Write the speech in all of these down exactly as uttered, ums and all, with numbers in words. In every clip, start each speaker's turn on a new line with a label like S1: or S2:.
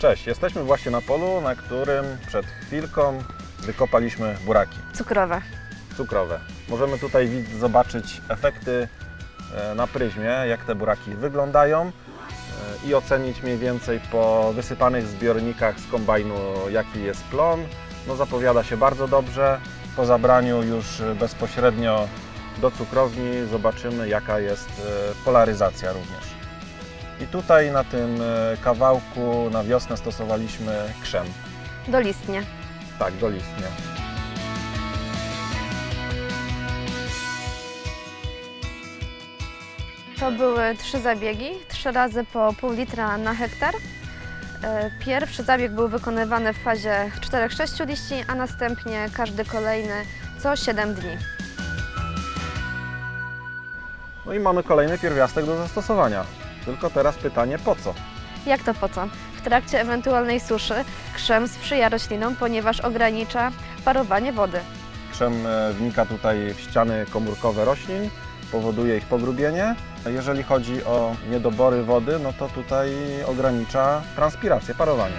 S1: Cześć, jesteśmy właśnie na polu, na którym przed chwilką wykopaliśmy buraki
S2: Cukrowe.
S1: cukrowe. Możemy tutaj zobaczyć efekty na pryzmie, jak te buraki wyglądają i ocenić mniej więcej po wysypanych zbiornikach z kombajnu, jaki jest plon. No, zapowiada się bardzo dobrze. Po zabraniu już bezpośrednio do cukrowni zobaczymy, jaka jest polaryzacja również. I tutaj na tym kawałku na wiosnę stosowaliśmy krzem.
S2: Dolistnie.
S1: Tak, dolistnie.
S2: To były trzy zabiegi, trzy razy po pół litra na hektar. Pierwszy zabieg był wykonywany w fazie czterech sześciu liści, a następnie każdy kolejny co siedem dni.
S1: No i mamy kolejny pierwiastek do zastosowania. Tylko teraz pytanie, po co?
S2: Jak to po co? W trakcie ewentualnej suszy krzem sprzyja roślinom, ponieważ ogranicza parowanie wody.
S1: Krzem wnika tutaj w ściany komórkowe roślin, powoduje ich pogrubienie. Jeżeli chodzi o niedobory wody, no to tutaj ogranicza transpirację, parowanie.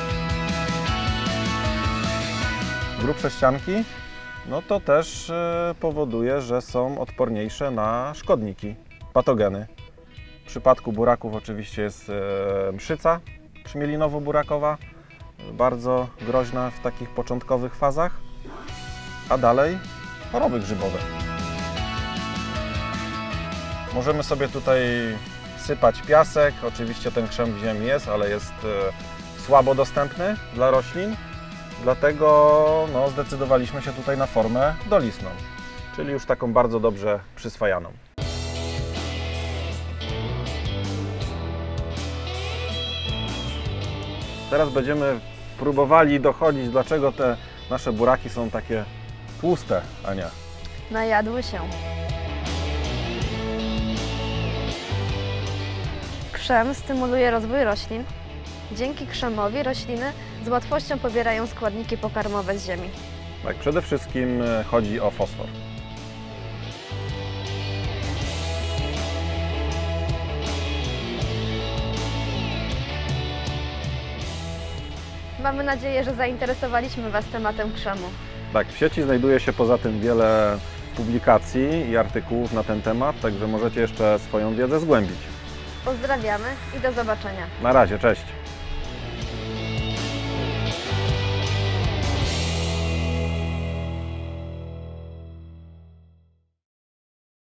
S1: Grubsze ścianki, no to też powoduje, że są odporniejsze na szkodniki, patogeny. W przypadku buraków oczywiście jest mszyca trzmielinowo-burackowa, bardzo groźna w takich początkowych fazach, a dalej choroby grzybowe. Możemy sobie tutaj sypać piasek, oczywiście ten krzem w ziemi jest, ale jest słabo dostępny dla roślin, dlatego no, zdecydowaliśmy się tutaj na formę dolistną, czyli już taką bardzo dobrze przyswajaną. Teraz będziemy próbowali dochodzić, dlaczego te nasze buraki są takie tłuste, Ania.
S2: Najadły się. Krzem stymuluje rozwój roślin. Dzięki krzemowi rośliny z łatwością pobierają składniki pokarmowe z ziemi.
S1: Tak, przede wszystkim chodzi o fosfor.
S2: Mamy nadzieję, że zainteresowaliśmy Was tematem krzemu.
S1: Tak, w sieci znajduje się poza tym wiele publikacji i artykułów na ten temat, także możecie jeszcze swoją wiedzę zgłębić.
S2: Pozdrawiamy i do zobaczenia.
S1: Na razie, cześć!